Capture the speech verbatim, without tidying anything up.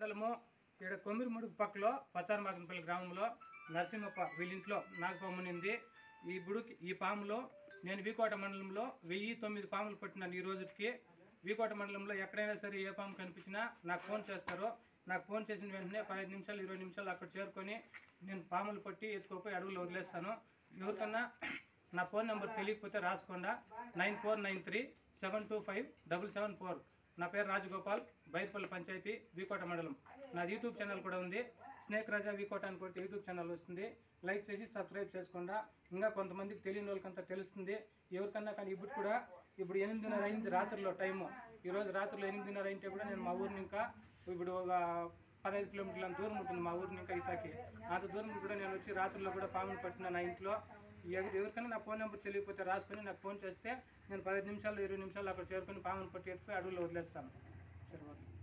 మండలము ఇక్కడ కొమ్మిరిముడుగు పక్కలో పచ్చారమాకనపల్లి గ్రామంలో నరసింహప్ప వీళ్ళింట్లో నాగపామునింది. ఈ బుడుకి ఈ పాములో నేను వీకోట మండలంలో వెయ్యి తొమ్మిది పాములు పట్టినాను ఈ రోజుకి. వీకోట మండలంలో ఎక్కడైనా సరే ఏ పాము కనిపించినా నాకు ఫోన్ చేస్తారో, నాకు ఫోన్ చేసిన వెంటనే పదిహేను నిమిషాలు ఇరవై నిమిషాలు అక్కడ చేరుకొని నేను పాములు పట్టి ఎత్తుకోపోయి అడుగులో వదిలేస్తాను. ఎవరికన్నా నా ఫోన్ నెంబర్ తెలియకపోతే రాసుకోండా, nine four nine three seven two five double seven four. నా పేరు రాజగోపాల్, బైర్పల్లి పంచాయతీ, వీకోట మండలం. నాది యూట్యూబ్ ఛానల్ కూడా ఉంది, స్నేక్ రాజా వీకోట అని కొట్టి యూట్యూబ్ ఛానల్ వస్తుంది. లైక్ చేసి సబ్స్క్రైబ్ చేసుకోండా. ఇంకా కొంతమందికి తెలియని వాళ్ళకంతా తెలుస్తుంది. ఎవరికన్నా కానీ ఇప్పుడు కూడా ఇప్పుడు ఎనిమిదిన్నర అయింది రాత్రిలో టైము. ఈరోజు రాత్రిలో ఎనిమిదిన్నర అయితే కూడా నేను మా ఊరిని ఇంకా ఇప్పుడు ఒక పదహైదు కిలోమీటర్ల దూరం ఉంటుంది మా ఊరిని ఇంకా ఇతాకి. అంత దూరం కూడా నేను వచ్చి రాత్రిలో కూడా పాములు పట్టిన నా ఇంట్లో. ఎవరు ఎవరికైనా నా ఫోన్ నెంబర్ తెలియకపోతే రాసుకొని నాకు ఫోన్ చేస్తే నేను పదిహేను నిమిషాలు ఇరవై నిమిషాలు అక్కడ చేరుకొని పాములు పట్టి ఎత్తుకుని అడుగులో వదిలేస్తాను. సరే.